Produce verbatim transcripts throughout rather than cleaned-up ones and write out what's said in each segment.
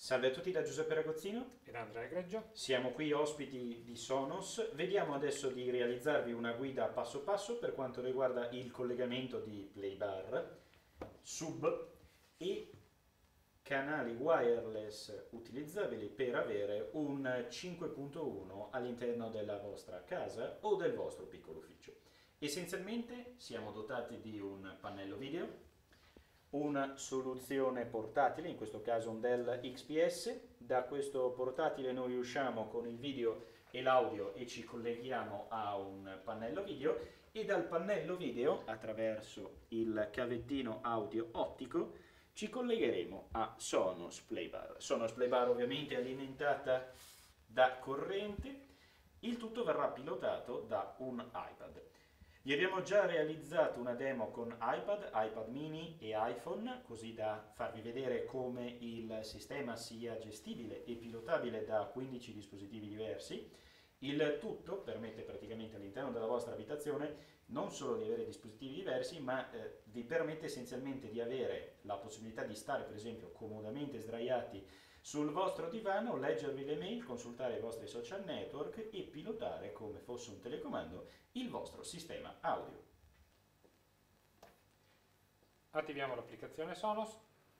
Salve a tutti da Giuseppe Ragozzino e da Andrea Greggio. Siamo qui ospiti di Sonos. Vediamo adesso di realizzarvi una guida passo passo per quanto riguarda il collegamento di playbar, sub e canali wireless utilizzabili per avere un cinque punto uno all'interno della vostra casa o del vostro piccolo ufficio. Essenzialmente siamo dotati di un pannello video, una soluzione portatile, in questo caso un Dell X P S. Da questo portatile noi usciamo con il video e l'audio e ci colleghiamo a un pannello video, e dal pannello video, attraverso il cavettino audio ottico, ci collegheremo a Sonos Playbar. Sonos Playbar ovviamente alimentata da corrente. Il tutto verrà pilotato da un iPad. Vi abbiamo già realizzato una demo con iPad, iPad mini e iPhone, così da farvi vedere come il sistema sia gestibile e pilotabile da quindici dispositivi diversi. Il tutto permette praticamente all'interno della vostra abitazione non solo di avere dispositivi diversi, ma eh, vi permette essenzialmente di avere la possibilità di stare, per esempio, comodamente sdraiati sul vostro divano, leggervi le mail, consultare i vostri social network e pilotare come fosse un telecomando il vostro sistema audio. Attiviamo l'applicazione Sonos.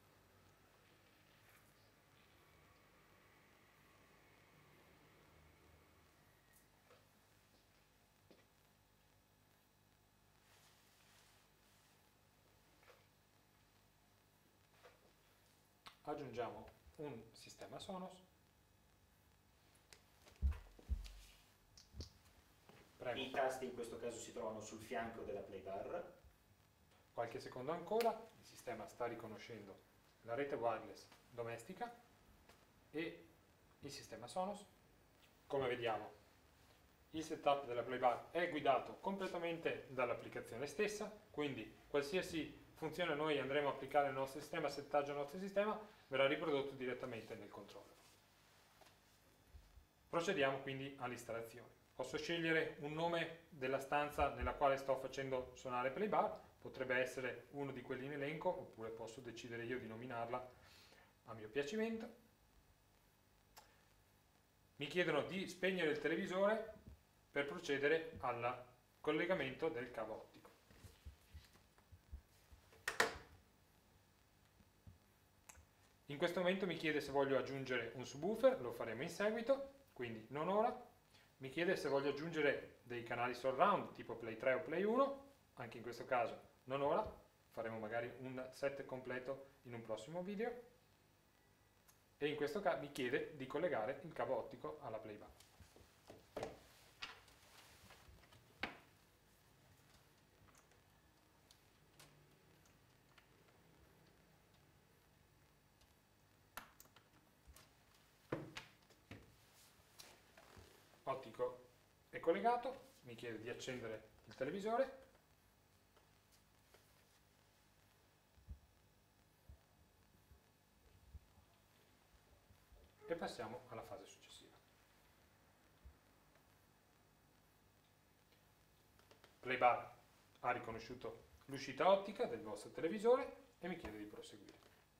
Aggiungiamo un sistema Sonos. Premo. I tasti in questo caso si trovano sul fianco della playbar. Qualche secondo ancora, il sistema sta riconoscendo la rete wireless domestica e il sistema Sonos. Come vediamo, il setup della playbar è guidato completamente dall'applicazione stessa, quindi qualsiasi funzione noi andremo a applicare al nostro sistema, settaggio al nostro sistema, verrà riprodotto direttamente nel controller. Procediamo quindi all'installazione. Posso scegliere un nome della stanza nella quale sto facendo suonare playbar, potrebbe essere uno di quelli in elenco, oppure posso decidere io di nominarla a mio piacimento. Mi chiedono di spegnere il televisore per procedere al collegamento del cavo ottico. In questo momento mi chiede se voglio aggiungere un subwoofer, lo faremo in seguito, quindi non ora. Mi chiede se voglio aggiungere dei canali surround tipo Play tre o Play uno, anche in questo caso non ora, faremo magari un set completo in un prossimo video. E in questo caso mi chiede di collegare il cavo ottico alla playbar. Ottico è collegato, mi chiede di accendere il televisore. E passiamo alla fase successiva. Playbar ha riconosciuto l'uscita ottica del vostro televisore e mi chiede di proseguire.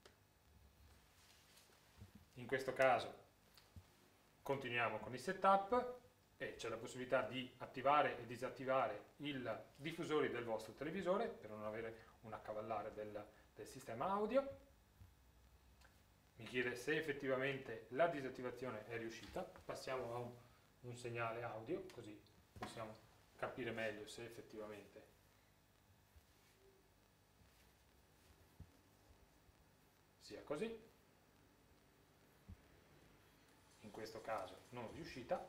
In questo caso continuiamo con il setup e c'è la possibilità di attivare e disattivare i diffusori del vostro televisore per non avere un accavallare del, del sistema audio. Mi chiede se effettivamente la disattivazione è riuscita. Passiamo a un, un segnale audio, così possiamo capire meglio se effettivamente sia così. In questo caso non riuscita.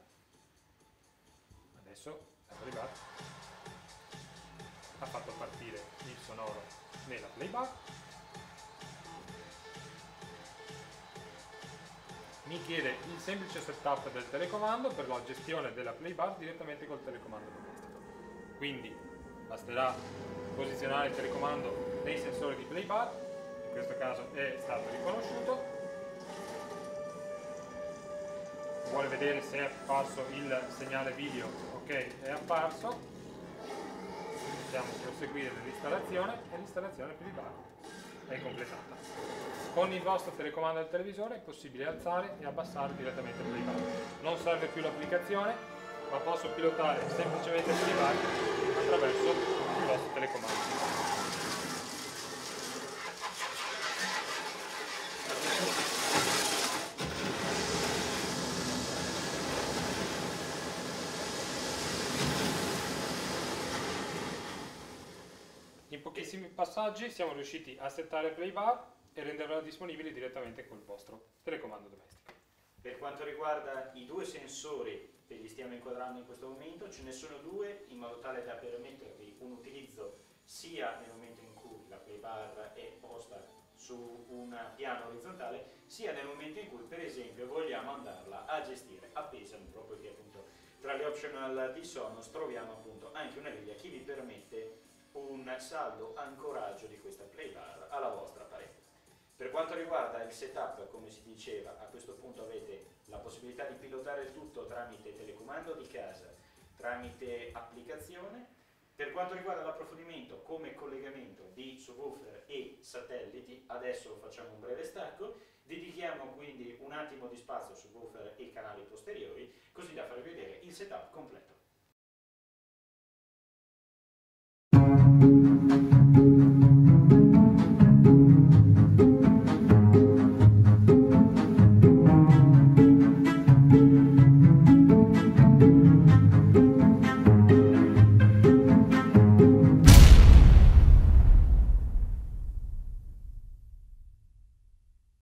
Adesso la playbar ha fatto partire il sonoro nella playbar. Mi chiede il semplice setup del telecomando per la gestione della playbar direttamente col telecomando domestico. Quindi basterà posizionare il telecomando nei sensori di playbar, in questo caso è stato riconosciuto. Vuole vedere se è apparso il segnale video, ok, è apparso. Possiamo proseguire nell'installazione e l'installazione playbar è completata. Con il vostro telecomando del televisore è possibile alzare e abbassare direttamente il playback. Non serve più l'applicazione, ma posso pilotare semplicemente il playback attraverso il vostro telecomando. In pochissimi passaggi siamo riusciti a settare play bar e renderla disponibile direttamente col vostro telecomando domestico. Per quanto riguarda i due sensori che li stiamo inquadrando in questo momento, ce ne sono due in modo tale da permettervi un utilizzo sia nel momento in cui la play bar è posta su un piano orizzontale, sia nel momento in cui per esempio vogliamo andarla a gestire appesa al muro, poiché appunto tra le optional di Sonos troviamo appunto anche una griglia che vi permette un saldo ancoraggio di questa play bar alla vostra parete. Per quanto riguarda il setup, come si diceva, a questo punto avete la possibilità di pilotare il tutto tramite telecomando di casa, tramite applicazione. Per quanto riguarda l'approfondimento come collegamento di subwoofer e satelliti, adesso lo facciamo un breve stacco, dedichiamo quindi un attimo di spazio a subwoofer e canali posteriori, così da farvi vedere il setup completo.